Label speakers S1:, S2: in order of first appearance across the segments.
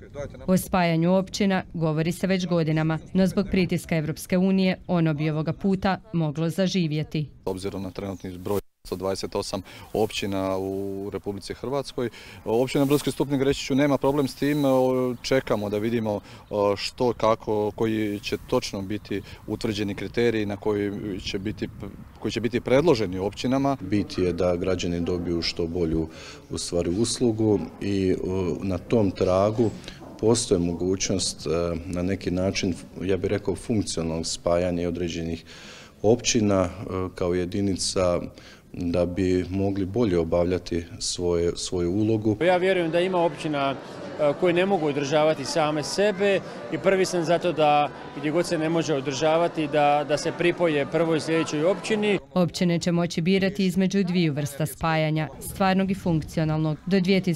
S1: O spajanju općina govori se već godinama, no zbog pritiska Evropske unije ono bi ovoga puta moglo zaživjeti.
S2: Obzirom na trenutni broj 128 općina u Republici Hrvatskoj. Općina Brodski Stupnik, reći ću, nema problem s tim. Čekamo da vidimo što, kako, koji će točno biti utvrđeni kriteriji na koji će biti predloženi općinama.
S3: Bit je da građani dobiju što bolju uslugu i na tom tragu postoji mogućnost na neki način, ja bih rekao, funkcionalnog spajanja određenih općina kao jedinica da bi mogli bolje obavljati svoju ulogu.
S4: Ja vjerujem da ima općina koje ne mogu održavati same sebe i prvi sam zato da gdje god se ne može održavati da se pripoje prvoj sljedećoj općini.
S1: Općine će moći birati između dviju vrsta spajanja, stvarnog i funkcionalnog. Do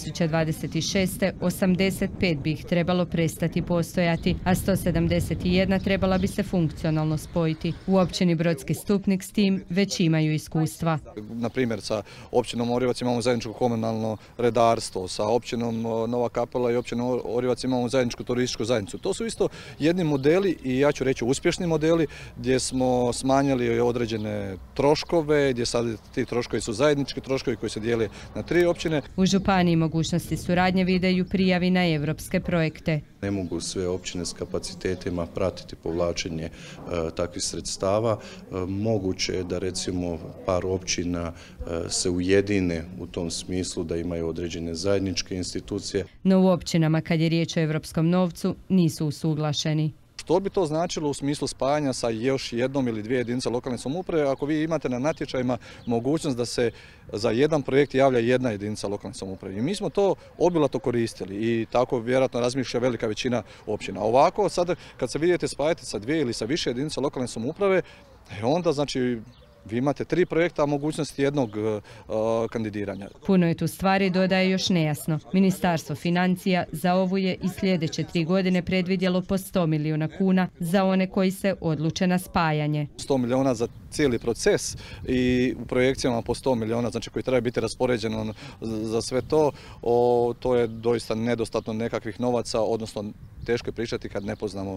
S1: 2026. 85 bi ih trebalo prestati postojati, a 171 trebala bi se funkcionalno spojiti. U općini Brodski Stupnik s tim već imaju iskustva.
S2: Na primjer, sa općinom Orijovac imamo zajedničko komunalno redarstvo, sa općinom Nova Kapela i općinom Orijovac imamo zajedničku turističku zajednicu. To su isto jedni modeli i ja ću reći uspješni modeli gdje smo smanjili određene troškove, gdje sad ti troškovi su zajednički troškovi koji se dijele na 3 općine.
S1: U županiji mogućnosti suradnje videju prijavi na evropske projekte.
S3: Ne mogu sve općine s kapacitetima pratiti povlačenje takvih sredstava. Moguće je da recimo par općina se ujedine u tom smislu da imaju određene zajedničke institucije.
S1: No u općinama kad je riječ o evropskom novcu nisu usuglašeni.
S2: Što bi to značilo u smislu spajanja sa još jednom ili dvije jedinice lokalne samouprave ako vi imate na natječajima mogućnost da se za jedan projekt javlja jedna jedinica lokalne samouprave. I mi smo to obilato koristili i tako vjerojatno razmišlja velika većina općina. Ovako sad kad se vidite spajati sa dvije ili sa više jedinica lokalne samouprave, onda znači vi imate 3 projekta, a mogućnost jednog kandidiranja.
S1: Puno je tu stvari, dodaje još nejasno. Ministarstvo financija za ovu je i sljedeće 3 godine predvidjelo po 100 milijuna kuna za one koji se odluče na spajanje.
S2: 100 milijuna za cijeli proces i u projekcijama po 100 milijuna, znači koji treba biti raspoređeno za sve to, to je doista nedostatno nekakvih novaca, odnosno teško je pričati kad ne poznamo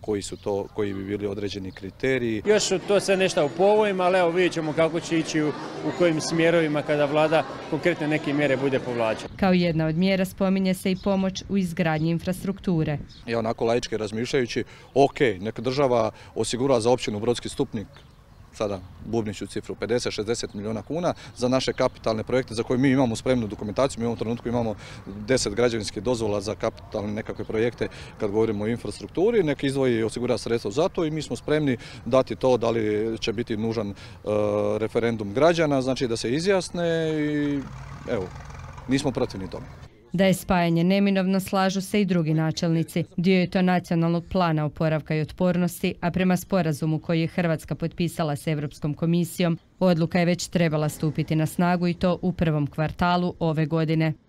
S2: koji bi bili određeni kriteriji.
S4: Još to sve nešto u povojima, ali evo vidjet ćemo kako će ići u kojim smjerovima kada vlada konkretne neke mjere bude povlačena.
S1: Kao jedna od mjera spominje se i pomoć u izgradnji infrastrukture.
S2: Ja onako laički razmišljajući, ok, neka država osigura za općinu Brodski Stupnik, sada bubniću cifru 50-60 milijuna kuna za naše kapitalne projekte za koje mi imamo spremnu dokumentaciju. Mi u ovom trenutku imamo 10 građevinskih dozvola za kapitalne nekakve projekte kad govorimo o infrastrukturi. Nek izdvoji i osigura sredstva za to i mi smo spremni dati to da li će biti nužan referendum građana, znači da se izjasne i evo, nismo protivni tome.
S1: Da je spajanje neminovno slažu se i drugi načelnici. Dio je to nacionalnog plana oporavka i otpornosti, a prema sporazumu koji je Hrvatska potpisala s Europskom komisijom, odluka je već trebala stupiti na snagu i to u prvom kvartalu ove godine.